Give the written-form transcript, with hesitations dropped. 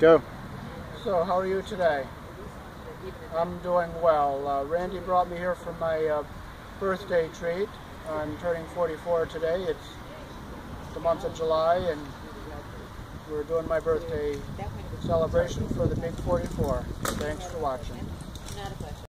Go. So, how are you today? I'm doing well. Randy brought me here for my birthday treat. I'm turning 44 today. It's the month of July, and we're doing my birthday celebration for the big 44. Thanks for watching.